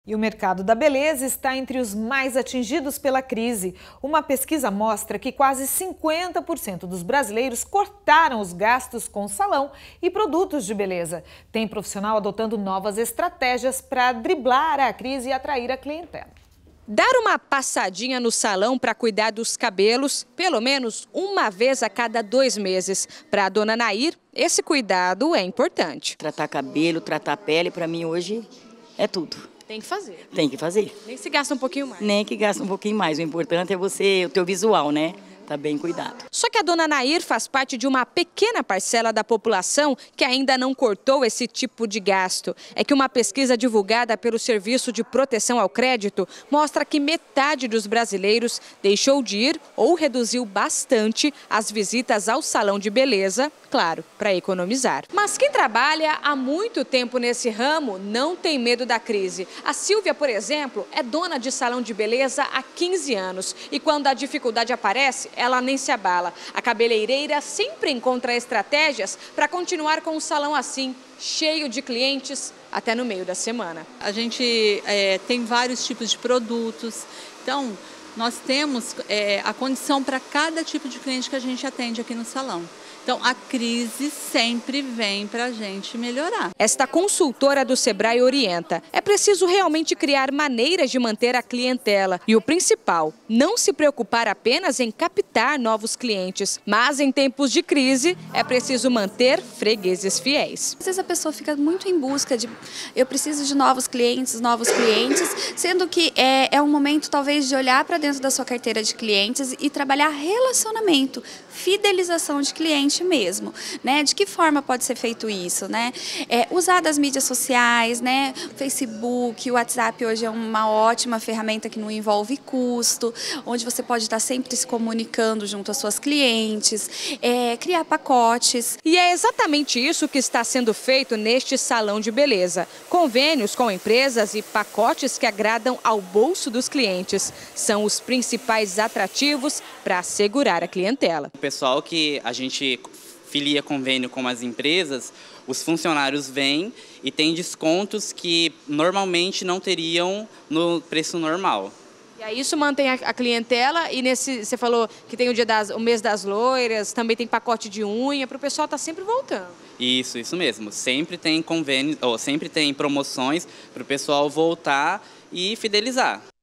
E o mercado da beleza está entre os mais atingidos pela crise. Uma pesquisa mostra que quase 50% dos brasileiros cortaram os gastos com salão e produtos de beleza. Tem profissional adotando novas estratégias para driblar a crise e atrair a clientela. Dar uma passadinha no salão para cuidar dos cabelos, pelo menos uma vez a cada 2 meses. Para a dona Nair, esse cuidado é importante. Tratar cabelo, tratar pele, para mim hoje é tudo. Tem que fazer. Tem que fazer. Nem se gasta um pouquinho mais. Nem que gasta um pouquinho mais. O importante é o teu visual, né? Tá bem cuidado. Só que a dona Nair faz parte de uma pequena parcela da população que ainda não cortou esse tipo de gasto. É que uma pesquisa divulgada pelo Serviço de Proteção ao Crédito mostra que metade dos brasileiros deixou de ir ou reduziu bastante as visitas ao salão de beleza, claro, para economizar. Mas quem trabalha há muito tempo nesse ramo não tem medo da crise. A Silvia, por exemplo, é dona de salão de beleza há 15 anos e quando a dificuldade aparece, ela nem se abala. A cabeleireira sempre encontra estratégias para continuar com o salão assim, cheio de clientes, até no meio da semana. A gente tem vários tipos de produtos, então nós temos a condição para cada tipo de cliente que a gente atende aqui no salão. Então, a crise sempre vem para a gente melhorar. Esta consultora do Sebrae orienta. É preciso realmente criar maneiras de manter a clientela. E o principal, não se preocupar apenas em captar novos clientes. Mas em tempos de crise, é preciso manter fregueses fiéis. Às vezes a pessoa fica muito em busca de, eu preciso de novos clientes, sendo que é um momento talvez de olhar para dentro da sua carteira de clientes e trabalhar relacionamento, fidelização de cliente mesmo, né? De que forma pode ser feito isso, né? Usar das mídias sociais, né? Facebook, o WhatsApp hoje é uma ótima ferramenta que não envolve custo, onde você pode estar sempre se comunicando junto às suas clientes, criar pacotes. E é exatamente isso que está sendo feito neste salão de beleza. Convênios com empresas e pacotes que agradam ao bolso dos clientes são os principais atrativos para assegurar a clientela. O pessoal que a gente filia convênio com as empresas, os funcionários vêm e tem descontos que normalmente não teriam no preço normal. E aí isso mantém a clientela e você falou que tem o mês das loiras, também tem pacote de unha, para o pessoal estar sempre voltando. Isso mesmo. Sempre tem convênios, ou sempre tem promoções para o pessoal voltar e fidelizar.